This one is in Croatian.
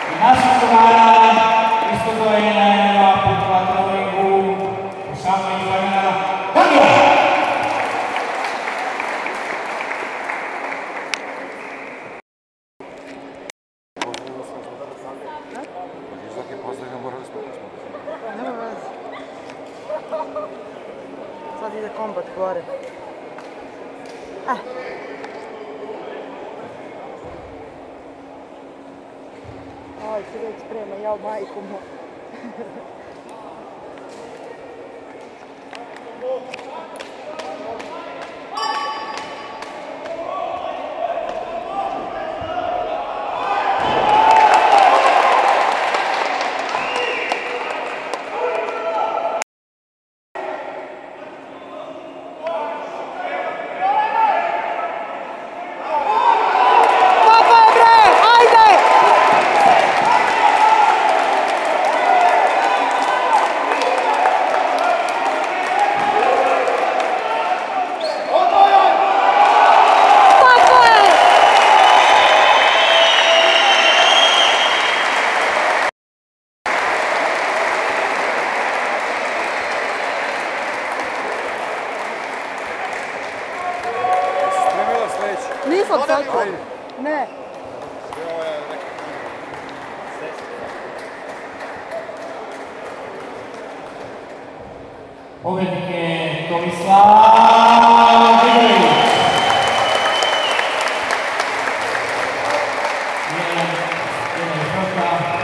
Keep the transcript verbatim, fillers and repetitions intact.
I naših drugara, isto dojenja, putova trojku, samo i vremena, Gagija! Nema veze. Sad ide kombat gore. Eh. Aj, se već sprema, jao majku mu. Nisam tako. Ne. Pobjednik je Tomislav Grgić. Jedan je protiv.